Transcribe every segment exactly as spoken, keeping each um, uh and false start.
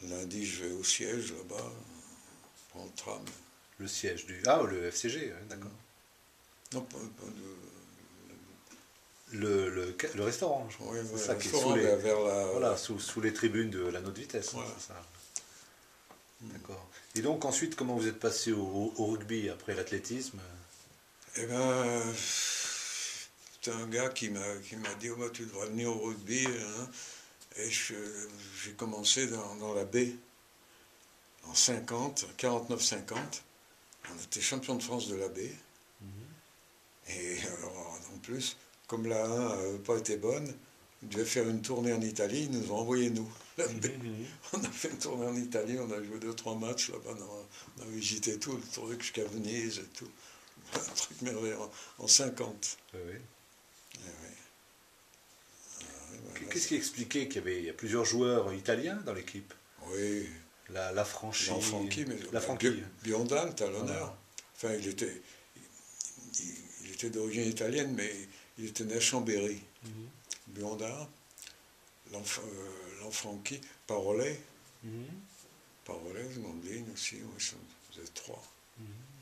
lundi, je vais au siège là-bas, prends le tram. Le siège du... Ah, le F C G, ouais, d'accord. Non, pas, pas de... Le, le, le restaurant, je crois. Oui, c'est ouais, ça le qui est restaurant sous les, vers la... voilà, sous, sous les tribunes de la Nôtre Vitesse. Voilà. Hein, c'est ça. Mm. D'accord. Et donc ensuite, comment vous êtes passé au, au rugby après l'athlétisme? Eh ben, c'est un gars qui m'a qui m'a dit, oh, bah, tu devrais venir au rugby. Hein. Et j'ai commencé dans, dans la baie en cinquante, quarante-neuf cinquante. On était champion de France de la baie. Mm-hmm. Et alors, en plus, comme la un n'avait pas été bonne, ils devaient faire une tournée en Italie, ils nous ont envoyé nous. La baie. Mm-hmm. On a fait une tournée en Italie, on a joué deux, trois matchs là-bas, on a visité tout, le truc jusqu'à Venise et tout. Un truc merveilleux, en, en cinquante. Oui, oui. Et oui. Ah, qu'est-ce qui expliquait qu'il y avait il y a plusieurs joueurs italiens dans l'équipe? Oui. La, la franchise. La Franchi, mais la Franchi. Biondal, t'as l'honneur. Voilà. Enfin, il était, il, il était d'origine italienne, mais il était né à Chambéry. Mm-hmm. Biondal, Lanfranchi, Parolet. Mm-hmm. Parolet, Mondine aussi, oui, vous êtes trois. Mm-hmm.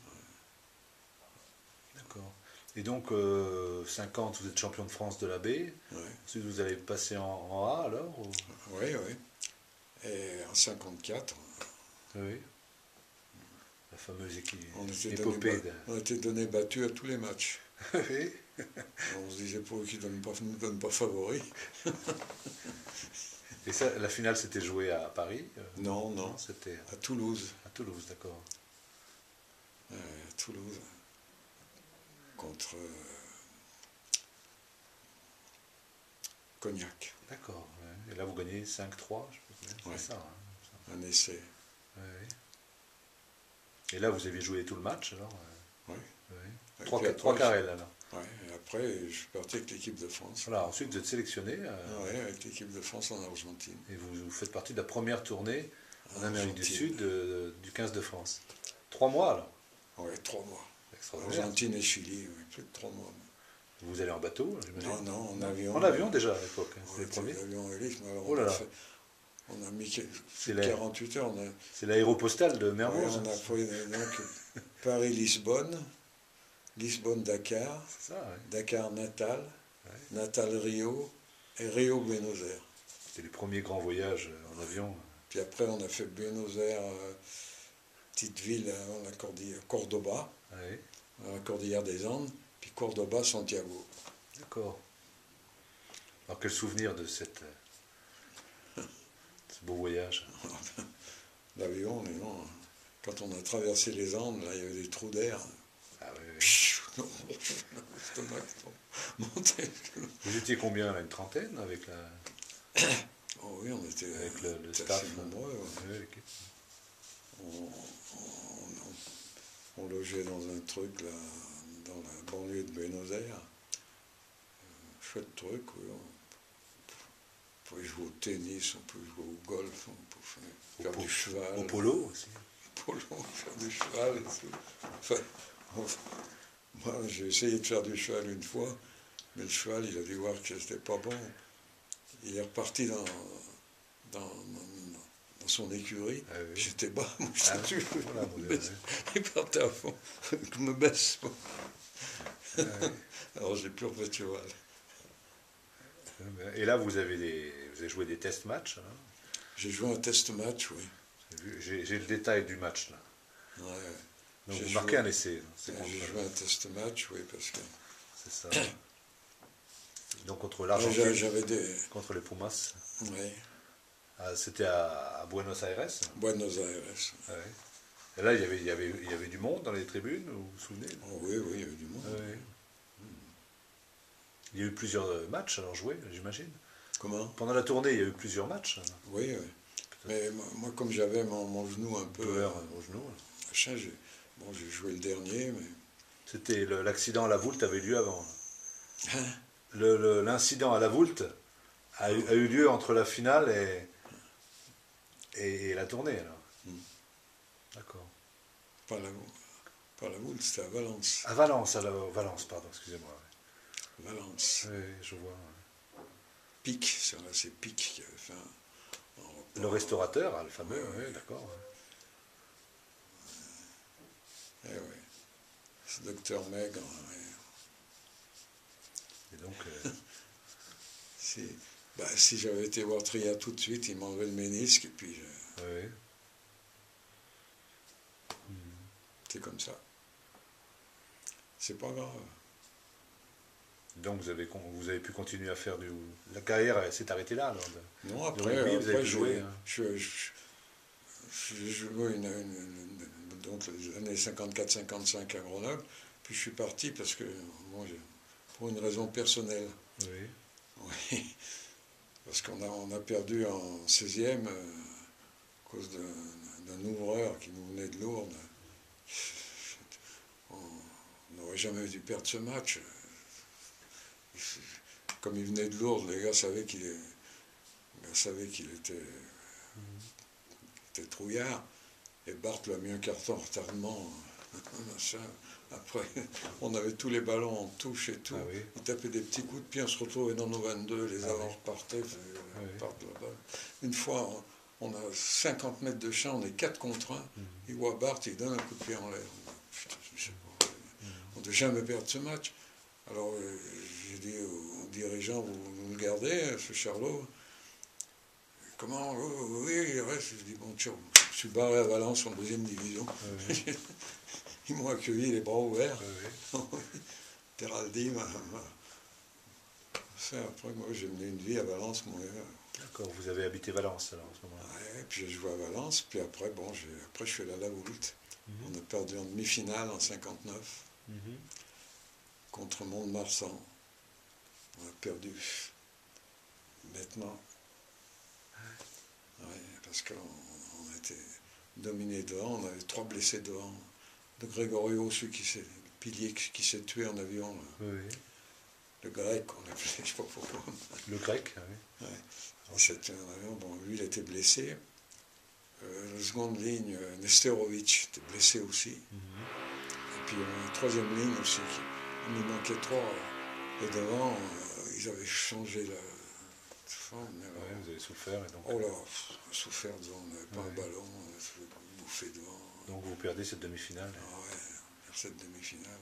D'accord. Et donc, euh, cinquante, vous êtes champion de France de la B. Ouais. Ensuite, vous allez passer en, en A, alors ou... Oui, oui. Et en cinquante-quatre... Oui. La fameuse équipe. On était, épopée donné, on était donné battu à tous les matchs. Oui. On se disait pour eux qui ne donnent pas, ne donnent pas favoris. Et ça, la finale, c'était joué à Paris? Non, non. non c'était à Toulouse. À Toulouse, d'accord. Euh, à Toulouse. Contre euh, Cognac. D'accord. Ouais. Et là, vous gagnez cinq trois, je pense. Ouais. C'est ça, hein, un essai. Ouais, ouais. Et là, vous avez joué tout le match, alors? Oui. Ouais. Trois, trois carrés, alors. Oui, et après, je suis parti avec l'équipe de France. Voilà, ensuite, vous êtes sélectionné. Euh, oui, avec l'équipe de France en Argentine. Et vous, vous faites partie de la première tournée en, en Amérique du Sud de, du quinze de France. Trois mois, alors? Oui, trois mois. Argentine et Chili, oui, plus de trois mois. Vous allez en bateau, j'imagine? Non, non, en avion. En avion déjà à l'époque, hein, c'est les premiers. En avion hélice, mais alors oh là on, a là. fait, on a mis quarante-huit heures. A... C'est l'aéropostale de Mermoz. Oui, on a fait donc Paris-Lisbonne, Lisbonne-Dakar, ça, ouais. Dakar-Natal, ouais. Natal-Rio et Rio-Buenos Aires. C'était les premiers grands voyages en avion. Puis après, on a fait Buenos Aires, euh, petite ville, on a Cordillère, Cordoba, ouais. on a la Cordillère des Andes, puis Cordoba, Santiago. D'accord. Alors quel souvenir de cette, ce beau voyage? L'avion, mais non. Quand on a traversé les Andes, là, il y avait des trous d'air. Ah oui, oui. Vous étiez combien là? Une trentaine avec la... Oh oui, on était avec le, le staff nombreux. Ouais. Oui, okay. on, on, on, on logeait dans un truc là, dans la banlieue de Buenos Aires. Euh, chouette truc, oui. On pouvait jouer au tennis, on pouvait jouer au golf, on pouvait faire au du cheval. Au polo aussi. Au polo, faire du cheval et tout. Enfin, on, moi, j'ai essayé de faire du cheval une fois, mais le cheval, il a dû voir que c'était pas bon. Il est reparti dans, dans, dans, dans son écurie. Ah oui. J'étais bas, moi je ah suis voilà, il partait à fond. Je me baisse pas. Ah oui. Alors j'ai plus refait de cheval. Et là, vous avez, des, vous avez joué des test matchs, hein? J'ai joué un test match, oui. J'ai le détail du match là. Ouais. Donc vous marquez un essai. J'ai joué un test match, oui, parce que. C'est ça. Donc contre l'Argentine, j'avais des... contre les Pumas. Oui. Ah, c'était à, à Buenos Aires. Buenos Aires. Ouais. Et là, il y, avait, il, y avait, il y avait du monde dans les tribunes, vous vous souvenez? Oh, oui, oui, il y avait du monde. Oui. Hmm. Il y a eu plusieurs matchs alors joués, j'imagine. Comment? Pendant la tournée, il y a eu plusieurs matchs. Oui, oui. Mais moi, comme j'avais mon, mon genou un peu... Peur au genou. Machin, j'ai bon, j'ai joué le dernier, mais... C'était l'accident à la Voulte avait lieu avant. Hein? L'incident à la Voulte a, eu, a eu lieu entre la finale et, et, et la tournée, alors. Hmm. D'accord. Pas la, pas la Voulte, c'était à Valence. À Valence, à la, Valence, pardon, excusez-moi. Ouais. Valence. Oui, je vois. Ouais. Pic, c'est Pic qui avait fait un... Le restaurateur, ah, le fameux, oui, ouais, d'accord. Eh oui, ce docteur Maigre. Ouais. Et donc, euh... si, bah, si j'avais été voir Tria tout de suite, il m'enlevait le ménisque et puis je... oui. C'est comme ça. C'est pas grave. Donc vous avez, vous avez pu continuer à faire du... La carrière s'est arrêtée là alors de, non, après, de rugby, après, vous avez pu jouer. Hein. Je, je, J'ai joué une, une, une, donc les années cinquante-quatre cinquante-cinq à Grenoble, puis je suis parti parce que, bon, pour une raison personnelle. Oui. Oui. Parce qu'on a, on a perdu en seizième euh, à cause d'un ouvreur qui nous venait de Lourdes. On n'aurait jamais dû perdre ce match. Comme il venait de Lourdes, les gars savaient qu'il qu'il était, mmh. était trouillard. Et Bart l'a mis un carton en retardement. Après, on avait tous les ballons en touche et tout. Ah oui. Il tapait des petits coups de pied, on se retrouvait dans nos vingt-deux, les ah avants oui. repartaient, ah oui. partent là-bas. Une fois, on a cinquante mètres de champ, on est quatre contre un. Mmh. Il voit Bart, il donne un coup de pied en l'air. Putain, je sais pas. Mmh. On ne doit jamais perdre ce match. Alors, euh, j'ai dit aux dirigeants, vous, vous me gardez, ce Charlot. Comment? Oh, oui, il reste. Je dis, bon, tiens, je suis barré à Valence en deuxième division. Oui. Ils m'ont accueilli les bras ouverts. Oui. Teraldi m'a fait. Après, moi, j'ai mené une vie à Valence, mon gars. D'accord, vous avez habité Valence alors en ce moment-là. Oui, puis j'ai joué à Valence, puis après, bon, après je suis allé à la Voulte. Mm-hmm. On a perdu en demi-finale en cinquante-neuf mm-hmm. contre Mont-de-Marsan. On a perdu. Maintenant. Oui, parce qu'on on était dominé devant, on avait trois blessés devant. De Grégorio, celui qui s'est, le pilier qui s'est tué en avion. Là. Oui. Le grec, on l'appelait, je ne sais pas pourquoi. Le grec, oui. Ouais. Il s'est tué en avion, bon, lui il était blessé. Euh, la seconde ligne, Nesterovic était blessé aussi. Mm-hmm. Et puis la troisième ligne aussi, qui, il nous manquait trois. Et devant, euh, ils avaient changé la. Ouais, vous avez souffert et donc. Oh là, souffert devant, on n'avait pas ouais. un ballon, on se fait bouffer devant. Donc vous perdez cette demi-finale. Ah ouais, on perd cette demi-finale.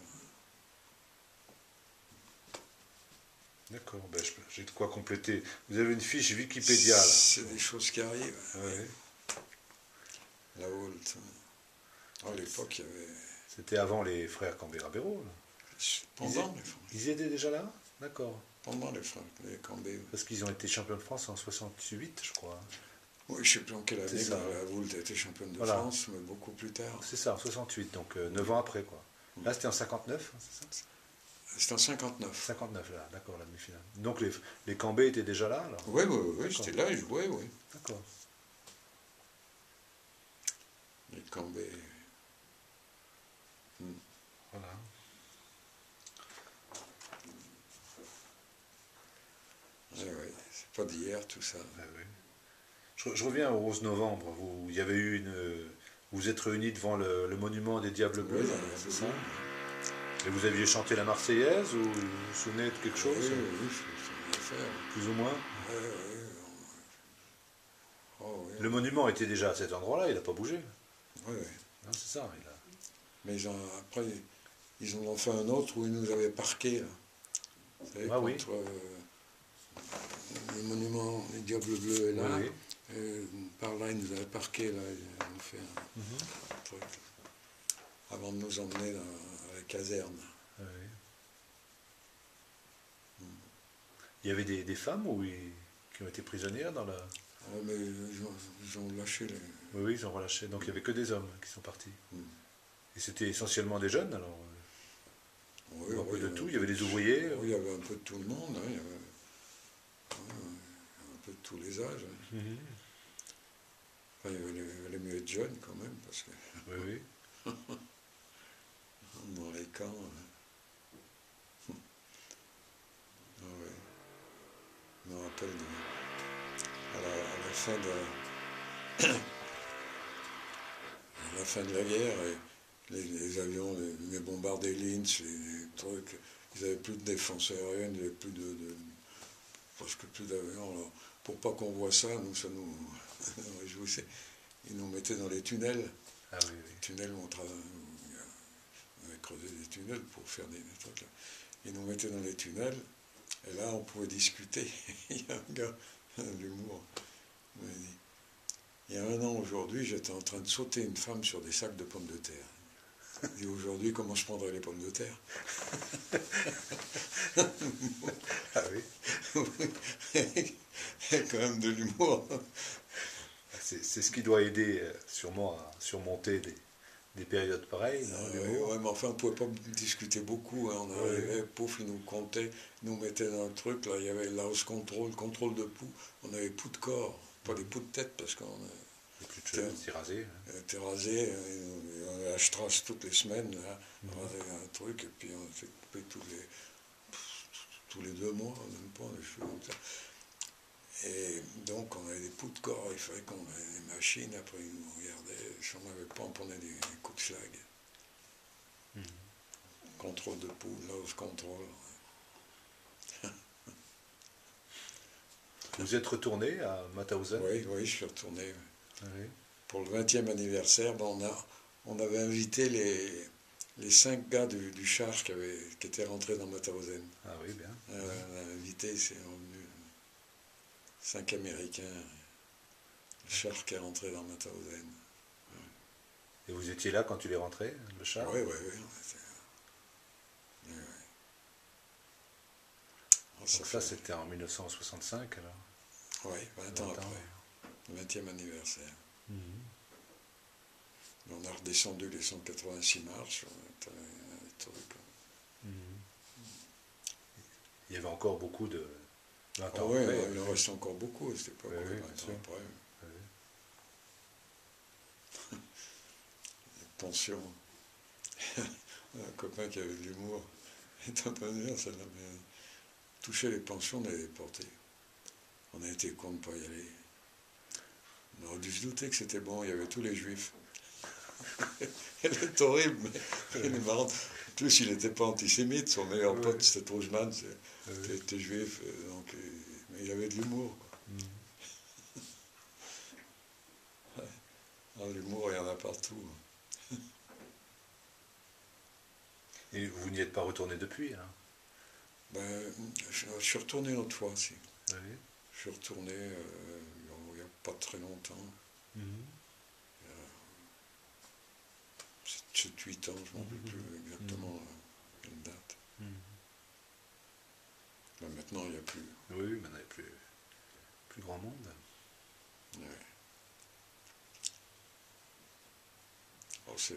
D'accord, ben j'ai de quoi compléter. Vous avez une fiche Wikipédia là. C'est des choses qui arrivent. Ouais. La Voulte. À l'époque, il y avait. C'était avant les frères Cambé-Rabero. Pendant ils, les frères. Ils étaient déjà là? D'accord. Pendant les frères, les Cambé. Parce qu'ils ont été champions de France en soixante-huit, je crois. Oui, je ne sais plus en quelle année ça, la Voulte a été championne de voilà. France, mais beaucoup plus tard. C'est ça, en soixante-huit, donc euh, neuf ans après, quoi. Là, c'était en cinquante-neuf, c'est ça? C'était en cinquante-neuf. cinquante-neuf, là, d'accord, la demi-finale. Donc les, les Cambé étaient déjà là, alors? Oui, oui, oui, j'étais là, je jouais, oui. D'accord. Les Cambé. Hmm. Voilà. Ah oui, c'est pas d'hier tout ça. Ah oui. je, je reviens au onze novembre. Vous, il y avait eu une, vous êtes réunis devant le, le monument des Diables Bleus, oui, c'est ça. Et vous aviez chanté la Marseillaise ou vous vous souvenez de quelque chose? Oui, oui, je sais faire. Plus ou moins. Oui, oui. Oh, oui. Le monument était déjà à cet endroit-là, il n'a pas bougé. Oui, oui. C'est ça. Il a... Mais ils ont, après, ils en ont fait un autre où ils nous avaient parqués. Là. Vous savez, ah, contre, oui. euh, le monument des Diables Bleus est là. Oui, oui. Et par là, ils nous avaient parqués. Là, ils ont fait un, mm-hmm. un truc. Avant de nous emmener dans, à la caserne. Oui. Mm. Il y avait des, des femmes où ils, qui ont été prisonnières dans la... Oh, mais ils ont, ils ont lâché les... Oui, oui, ils ont relâché. Donc il n'y avait que des hommes qui sont partis. Mm. Et c'était essentiellement des jeunes, alors oui, un oui, peu de il tout, il y avait des ouvriers. Oui, il y avait un peu de tout le monde, hein. Il y avait oui, un peu de tous les âges. Hein. Mm-hmm. Enfin, il y avait les, il valait mieux être jeune quand même, parce que... Oui, oui. Dans les camps... Hein. Ah, oui. Je me rappelle de... à, la, à la fin de... à la fin de la guerre, et les, les avions, les, les bombardés Linz, les, les trucs, ils n'avaient plus de défense aérienne, il n'y avait plus de, de presque plus d'avions. Alors, pour pas qu'on voit ça, nous, ça nous, on réjouissait. Ils nous mettaient dans les tunnels. Ah oui, oui. Les tunnels où on, tra... on avait creusé des tunnels pour faire des, des trucs là. Ils nous mettaient dans les tunnels, et là on pouvait discuter. Il y a un gars, l'humour, m'a dit, il y a un an aujourd'hui, j'étais en train de sauter une femme sur des sacs de pommes de terre. Il dit, aujourd'hui, comment je prendrais les pommes de terre? Ah oui. Il y a quand même de l'humour. C'est c'est ce qui doit aider euh, sûrement à surmonter des, des périodes pareilles, non, Ah, l'humour. ouais, mais enfin, on ne pouvait pas discuter beaucoup. Hein. On arrivait, Ouais. pouf, ils nous comptaient, ils nous mettaient dans le truc. Là, il y avait le house control, contrôle de pouls. On avait pouls de corps, pas des pouls de tête, parce qu'on Et plus de cheveux, c'est rasé. Hein. était rasé. On avait la strasse toutes les semaines, là, Mhm. rasé un truc, et puis on s'est coupé tous les, tous les deux mois, même pas, les cheveux comme ça. Et donc, on avait des pouls de corps, il fallait qu'on ait des machines, après ils nous regardaient. Si on n'avait pas, on prenait des, des coups de schlag. Mhm. Contrôle de pouls, nose control. Vous êtes retourné à Mauthausen? Oui, oui, je suis retourné. Ah oui. Pour le vingtième anniversaire, ben on, a, on avait invité les, les cinq gars du, du char qui, avaient, qui étaient rentrés dans Mauthausen. Ah oui, bien. Euh, on a invité, c'est revenu cinq Américains. Le char qui est rentré dans Mauthausen. Et vous étiez là quand il est rentré, le char? Oui, oui, oui. oui, oui. Oh, ça Donc ça, fait- c'était en mille neuf cent soixante-cinq, alors? Oui, vingt ans vingt après. ans. Le vingtième anniversaire. Mhm. On a redescendu les cent quatre-vingt-six marches. On était un truc. Mhm. Il y avait encore beaucoup de... vingt Ah ans ouais, après. il en oui. reste encore beaucoup à cette époque, Oui, oui, vingt bien ans sûr. après. Oui. Pension. Un copain qui avait de l'humour est un peu dur, ça l'avait touché les pensions, on avait déporté. On a été con de ne pas y aller. On aurait dû se douter que c'était bon, il y avait tous les juifs. Elle est horrible, mais elle est marrante. En plus, il n'était pas antisémite, son meilleur Oui. pote, c'était Troujman, Oui. était, était juif, donc, mais il avait de l'humour. Quoi. Mhm. Ah, l'humour, il y en a partout. Et vous n'y êtes pas retourné depuis, hein? Ben, je, je suis retourné une autre fois aussi. Oui. Je suis retourné euh, il n'y a pas très longtemps, Mhm. sept huit ans, je ne m'en rappelle plus exactement la date. Mhm. Ben, maintenant, il n'y a plus. Oui, mais il n'y avait plus, plus grand monde. Ouais. Alors, c'est...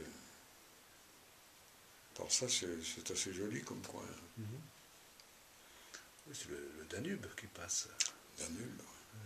Par ça, c'est, c'est assez joli comme coin. Mhm. Oui, c'est le, le Danube qui passe. Danube.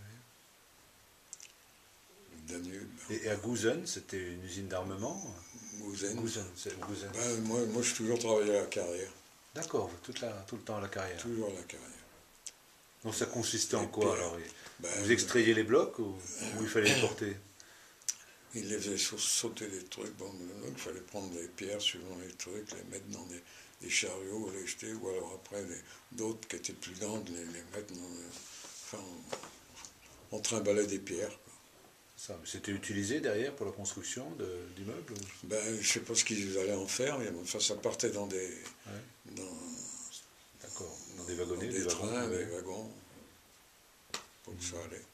Le Danube. Et, et à Gusen, c'était une usine d'armement? Gouzen. Gusen, c'est Gusen. Ben, moi, moi, j'ai toujours travaillé à la carrière. D'accord, toute la, tout le temps à la carrière. Toujours à la carrière. Donc ça consistait en Et quoi puis, alors? ben, Vous extrayiez les blocs ou, ou il fallait les porter? Il les faisait sau- sauter des trucs. Bon, il fallait prendre des pierres suivant les trucs, les mettre dans des, des chariots, les jeter, ou alors après, les- d'autres qui étaient plus grandes, les, les mettre dans... le- Enfin, on, on trimballait des pierres. Quoi. Ça, mais c'était utilisé derrière pour la construction de- d'immeubles ou- Ben, je ne sais pas ce qu'ils allaient en faire, mais enfin, ça partait dans des... Ouais, Dans, d'accord. Dans des dans wagonnets, des, des, wagons. trains, Ouais. des wagons, pour que ça allait.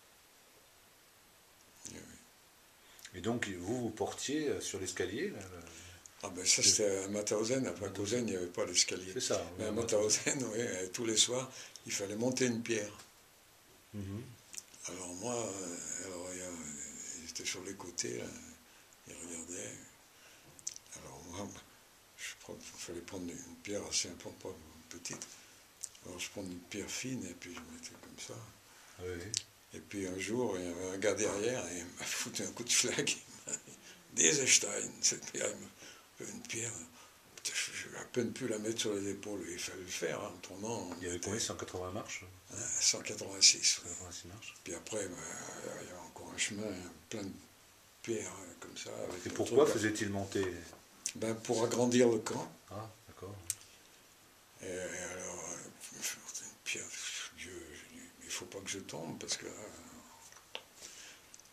Et oui. Et donc vous, vous portiez euh, sur l'escalier là, le- Ah ben ça c'était à Mauthausen, après à Gouzen, il n'y avait pas d'escalier. C'est ça. Mais oui, à à Mauthausen, oui, euh, tous les soirs, il fallait monter une pierre. Mhm. Alors moi, euh, alors, il y a- j'étais sur les côtés, là, il regardait. Alors moi, je prends- il fallait prendre une pierre assez importante, pas petite. Alors je prends une pierre fine et puis je mettais comme ça. Oui, oui. Et puis un jour, il y avait un gars derrière et il m'a foutu un coup de schlag. Il m'a dit, Des Stein, cette pierre, il m'a fait une pierre. Putain, je n'ai à peine pu la mettre sur les épaules. Il fallait le faire, hein, en tournant. Il y avait combien? cent quatre-vingts marches? cent quatre-vingt-six. Ouais. quatre-vingt-six marches. Puis après, ben, il y avait encore un chemin plein de pierres hein, comme ça. Avec Et le pourquoi truc, faisait-il monter? ben, pour agrandir le camp. Ah, d'accord. Et, et alors, euh, une pierre, Dieu, j'ai dit, il ne faut pas que je tombe parce que. euh,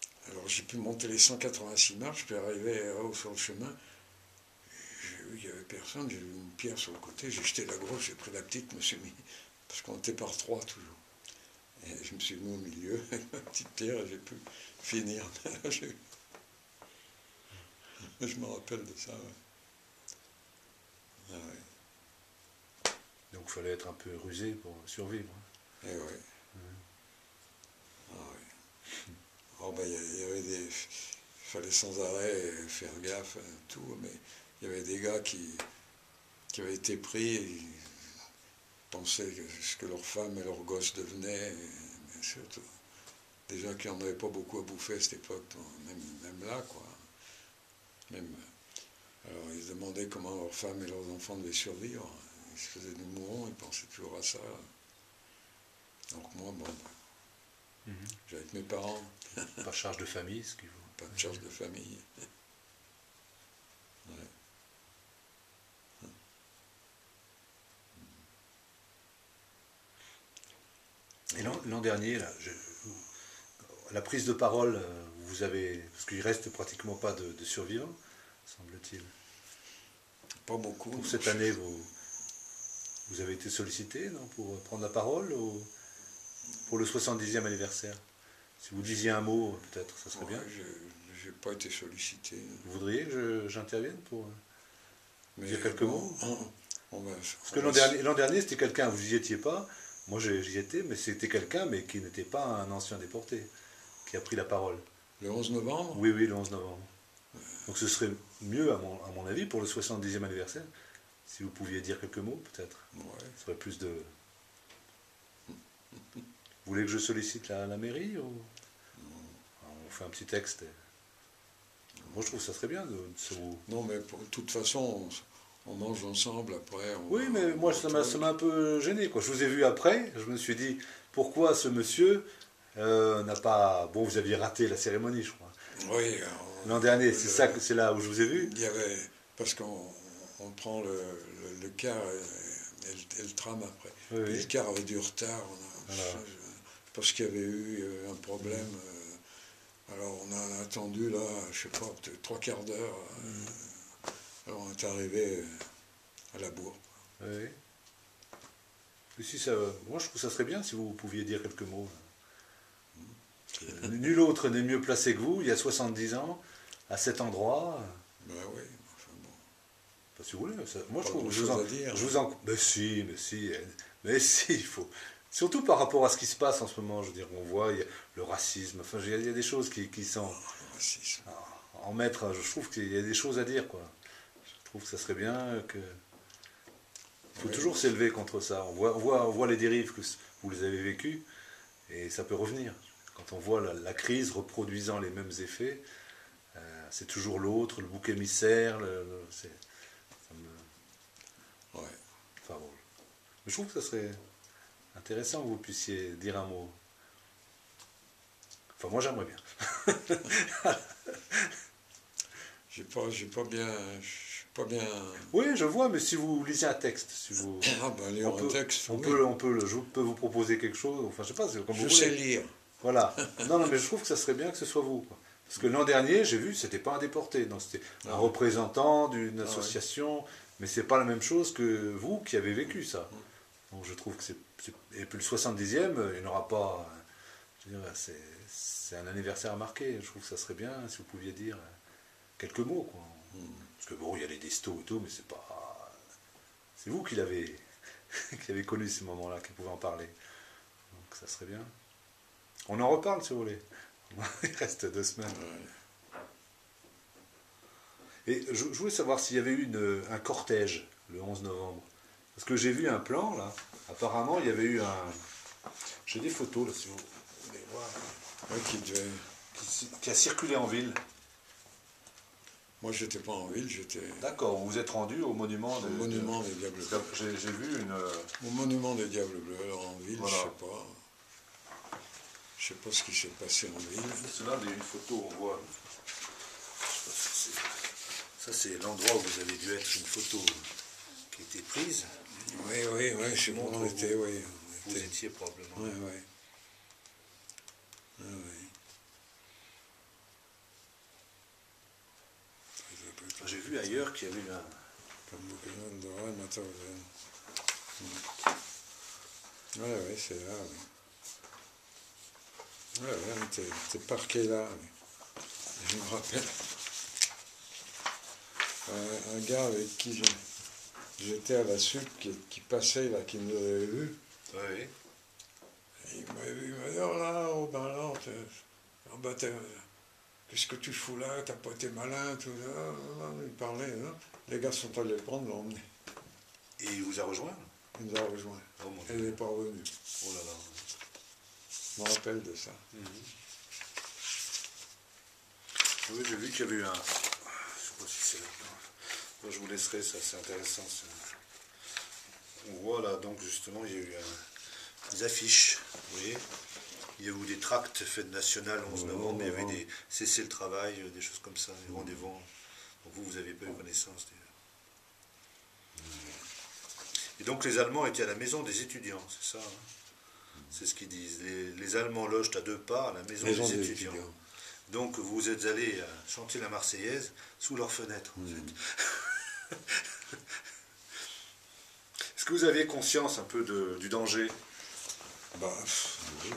Alors j'ai pu monter les cent quatre-vingt-six marches, puis arriver là-haut sur le chemin. J'ai vu, il n'y avait personne, j'ai vu une pierre sur le côté, j'ai jeté la grosse, j'ai pris la petite, je me suis mis, parce qu'on était par trois toujours. Et je me suis mis au milieu avec ma petite pierre et j'ai pu finir. je, je me rappelle de ça. Ouais. Ah ouais. Donc il fallait être un peu rusé pour survivre. Et ouais. Mmh. Ah ouais. Oh, ben, il y avait des. Il fallait sans arrêt faire gaffe à tout, mais il y avait des gars qui, qui avaient été pris et ils pensaient que ce que leurs femmes et leurs gosses devenaient, mais surtout des gens qui n'en avaient pas beaucoup à bouffer à cette époque, même, même là, quoi. Même, alors ils se demandaient comment leurs femmes et leurs enfants devaient survivre. Ils se faisaient des mourons, ils pensaient toujours à ça. Donc moi, bon, mmh. J'avais avec mes parents. Pas de charge de famille, ce qu'il faut. Pas de charge de famille. Ouais. Et l'an dernier, là, je, la prise de parole, vous avez, parce qu'il reste pratiquement pas de, de survivants, semble-t-il. Pas beaucoup. Pour cette année, vous, vous avez été sollicité, non, pour prendre la parole ou, pour le soixante-dixième anniversaire. Si vous disiez un mot, peut-être, ça serait ouais, bien. Je n'ai pas été sollicité. Vous voudriez que j'intervienne pour Mais dire quelques bon, mots on, on va, Parce que l'an dernier, l'an dernier c'était quelqu'un, vous n'y étiez pas, moi j'y étais, mais c'était quelqu'un, mais qui n'était pas un ancien déporté, qui a pris la parole. Le onze novembre ? Oui, oui, le onze novembre. Ouais. Donc ce serait mieux, à mon, à mon avis, pour le soixante-dixième anniversaire, si vous pouviez dire quelques mots, peut-être. Ouais. Ce serait plus de... Vous voulez que je sollicite la, la mairie ou... Non. On fait un petit texte. Et... Moi, je trouve que ça serait bien de, de se... Non, mais pour, de toute façon, on, on mange ensemble après. On oui, va, mais moi, ça m'a un peu gêné, quoi. Je vous ai vu après, je me suis dit, pourquoi ce monsieur euh, n'a pas... Bon, vous aviez raté la cérémonie, je crois. Oui. L'an dernier, c'est ça, c'est là où je vous ai vu. Il y avait... Parce qu'on on prend le, le, le car et, et, le, et le tram après. Oui, oui. Le car avait du retard. On a, voilà. ça, je, parce qu'il y avait eu un problème. Mmh. Euh, alors on a attendu là, je sais pas, peut-être trois quarts d'heure. Mmh. Euh, alors on est arrivé à la bourre. Oui. Et si ça, moi je trouve que ça serait bien si vous pouviez dire quelques mots. Mmh. Nul autre n'est mieux placé que vous, il y a soixante-dix ans, à cet endroit. Ben oui, enfin bon. Pas si vous voulez. Ça, moi pas je trouve que je vous en, dire, je vous en, mais si, mais si, mais si, il faut. Surtout par rapport à ce qui se passe en ce moment, je veux dire, on voit il y a le racisme, enfin, il y a, il y a des choses qui, qui sont... Oh, le racisme. En maître, je trouve qu'il y a des choses à dire, quoi. Je trouve que ça serait bien que... Il faut oui, toujours s'élever contre ça. On voit, on, voit, on voit les dérives que vous les avez vécues, et ça peut revenir. Quand on voit la, la crise reproduisant les mêmes effets, euh, c'est toujours l'autre, le bouc émissaire, le, le, c'est... Ça me... Ouais. Enfin bon. Mais je trouve que ça serait... intéressant que vous puissiez dire un mot. Enfin, moi, j'aimerais bien. j'ai pas, j'ai pas bien, j'ai pas bien. Oui, je vois, mais si vous lisez un texte, si vous. Ah ben, lire un texte. On oui. peut, on peut, je peux vous proposer quelque chose. Enfin, je sais pas, c'est comme je vous sais voulez. lire. Voilà. Non, non, mais je trouve que ça serait bien que ce soit vous, quoi. Parce que l'an dernier, j'ai vu, c'était pas un déporté, donc c'était ah, un ouais. représentant d'une association, ah, ouais. mais c'est pas la même chose que vous qui avez vécu ça. Donc je trouve que c'est... Et puis le soixante-dixième, il n'aura pas... C'est un anniversaire à marquer. Je trouve que ça serait bien si vous pouviez dire quelques mots, quoi. Mm. Parce que bon, il y a les destos et tout, mais c'est pas... C'est vous qui l'avez qui avez connu ces moments-là, qui pouvez en parler. Donc ça serait bien. On en reparle si vous voulez. Il reste deux semaines. Et je, je voulais savoir s'il y avait eu une, un cortège le onze novembre. Parce que j'ai vu un plan, là. Apparemment, il y avait eu un... J'ai des photos, là, si vous voulez voir. Ouais, qui, devait... qui, qui a circulé en ville. Moi, je n'étais pas en ville, j'étais... D'accord, vous vous êtes rendu au monument, au des, monument de... des Diables Bleus. J'ai vu une... Au monument des Diables Bleus, alors en ville, voilà. je ne sais pas. Je ne sais pas ce qui s'est passé en ville. C'est là, il y a une photo, on voit... Je sais pas si ça, c'est l'endroit où vous avez dû être, une photo qui a été prise. Oui, oui, oui, je montre on était, vous, oui. Vous était... étiez probablement. Oui, oui. Oui, oui. vu ailleurs qu'il y avait eu un... Comme Buchanan, Doran, Mauthausen. Oui, oui, c'est là, oui. Ouais, ouais, t'es, t'es parqué là. Oui. Je me rappelle un, un gars avec qui je, j'étais à la sup, qui, qui passait là, qui nous avait vus. Oui. Il m'a vu, il m'a dit, oh là, oh ben là, oh, ben, qu'est-ce que tu fous là, t'as pas été malin, tout ça. Il parlait, hein. Les gars sont allés le prendre, l'ont emmené. Et il vous a rejoint? Il nous a rejoint. Oh mon Et il Dieu. n'est pas revenu. Oh là là. Je me rappelle de ça. Mm-hmm. Oui, j'ai vu qu'il y avait eu un... Je ne sais pas si c'est là-dedans. Bon, je vous laisserai, ça, c'est intéressant. Ça. On voit là, donc justement, il y a eu un... des affiches, vous voyez. Il y a eu des tracts fête nationale onze novembre, il y avait des cessez le travail, des choses comme ça, des rendez-vous. Donc vous, vous n'avez pas eu connaissance des... Et donc les Allemands étaient à la maison des étudiants, c'est ça, hein. C'est ce qu'ils disent. Les, les Allemands logent à deux pas à la maison, maison des, des étudiants. étudiants. Donc vous êtes allés chanter la Marseillaise sous leurs fenêtres. Mmh. Est-ce que vous aviez conscience un peu de, du danger? Bah, oui.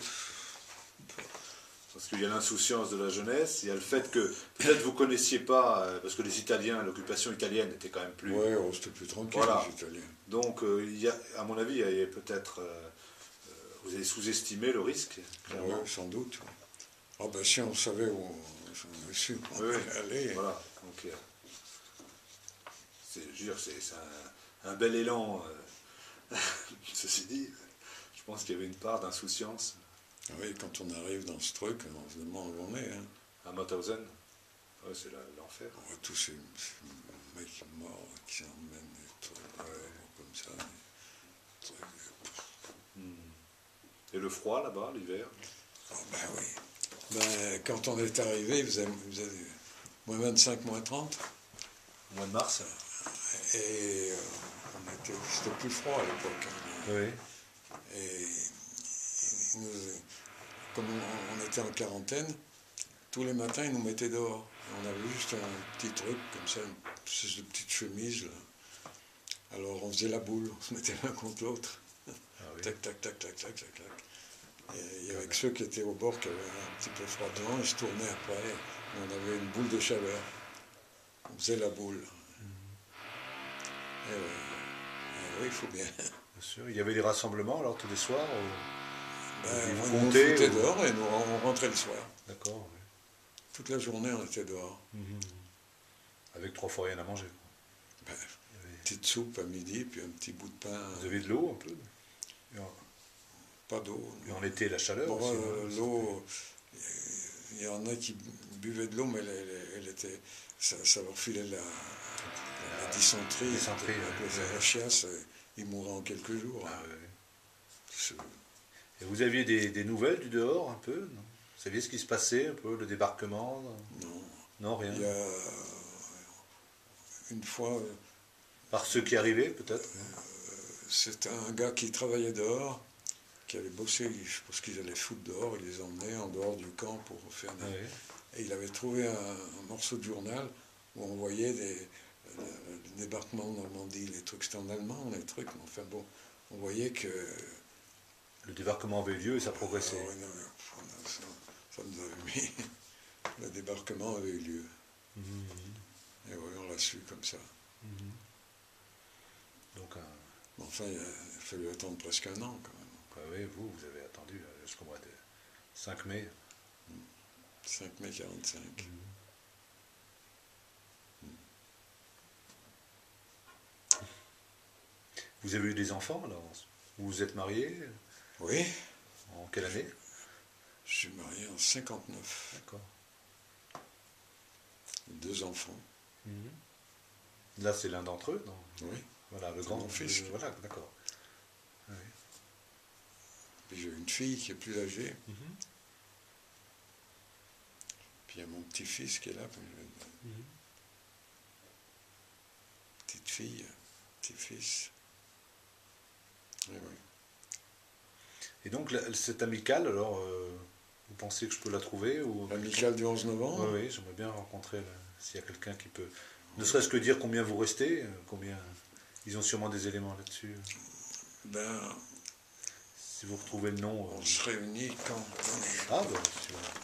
Parce qu'il y a l'insouciance de la jeunesse, il y a le fait que peut-être vous ne connaissiez pas, parce que les Italiens, l'occupation italienne était quand même plus... Oui, oh, c'était plus tranquille, voilà. Les Italiens. Donc, euh, il y a, à mon avis, il y avait peut-être... Euh, vous avez sous-estimé le risque, clairement. Oui, sans doute. Ah ben si on savait où on, on su, on oui, aller. Voilà. Donc, euh, c'est, je veux dire, c'est, c'est un, un bel élan. Euh, ceci dit, je pense qu'il y avait une part d'insouciance. Oui, quand on arrive dans ce truc, on se demande où on est. Hein. À Mauthausen, ouais, c'est l'enfer. On voit tous ces, ces mecs morts qui emmènent des trucs ouais. Comme ça. Des trucs, hmm. Et le froid là-bas, l'hiver? Oh ben oui. Ben, quand on est arrivé, il faisait, il faisait moins vingt-cinq, moins trente. Au mois de mars. Et euh, on était, c'était plus froid à l'époque. Hein. Oui. Et nous, comme on, on était en quarantaine, tous les matins, ils nous mettaient dehors. On avait juste un petit truc, comme ça, une espèce de petite chemise. Là. Alors on faisait la boule, on se mettait l'un contre l'autre. Ah oui. Tac, tac, tac, tac, tac, tac, tac. Et il y avait que ceux qui étaient au bord qui avaient un petit peu froid dedans, ils se tournaient après. On avait une boule de chaleur. On faisait la boule. Mm-hmm. Et, ouais. Et oui, il faut bien. Bien sûr. Il y avait des rassemblements alors tous les soirs ou... Ben, on nous foutait ou... dehors et nous, on rentrait le soir. D'accord. Oui. Toute la journée, on était dehors. Mm-hmm. Avec trois fois rien à manger. Ben, avait... Petite soupe à midi, puis un petit bout de pain. Vous avez de l'eau un peu? Pas d'eau. Et en été, la chaleur bon, aussi. Euh, l'eau, il y en a qui buvaient de l'eau, mais elle, elle, elle était, ça, ça leur filait la, la, la dysenterie. La dysenterie, la chiasse, ils mouraient en quelques jours. Ah, oui. Et vous aviez des, des nouvelles du dehors un peu, non? Vous saviez ce qui se passait un peu, le débarquement? Non. Non, rien. Il y a une fois. Par ceux qui arrivaient, peut-être? euh, C'était un gars qui travaillait dehors, qui allait bosser, je pense qu'ils allaient foutre dehors, il les emmenait en dehors du camp pour faire des... Oui. Et il avait trouvé un, un morceau de journal où on voyait des, le, le débarquement en Normandie, les trucs, c'était en allemand, les trucs, mais enfin bon, on voyait que... Le débarquement avait eu lieu et ça progressait. Euh, oui, non, ça, ça nous avait mis... Le débarquement avait eu lieu. Mm-hmm. Et oui, on l'a su comme ça. Mm-hmm. Donc un... Bon, enfin, il a fallu attendre presque un an quand même. Ah oui, vous, vous avez attendu jusqu'au mois de cinq mai. cinq mai quarante-cinq. Mmh. Mmh. Vous avez eu des enfants alors? Vous vous êtes marié? Oui. En quelle année? Je suis marié en cinquante-neuf. D'accord. Deux enfants. Mmh. Là, c'est l'un d'entre eux, non? Oui. Voilà, le grand mon fils. Le, voilà, d'accord. Oui. Puis j'ai une fille qui est plus âgée. Mmh. Puis il y a mon petit-fils qui est là. Mmh. Petite fille, petit-fils. Et oui. Et donc, cette amicale, alors, euh, vous pensez que je peux la trouver ou... L'amicale du onze novembre? Oui, oui, j'aimerais bien rencontrer, s'il y a quelqu'un qui peut Ne serait-ce que dire combien vous restez, combien... Ils ont sûrement des éléments là-dessus. Ben, Si vous retrouvez le nom... on se réunit quand on est... Ah, ben,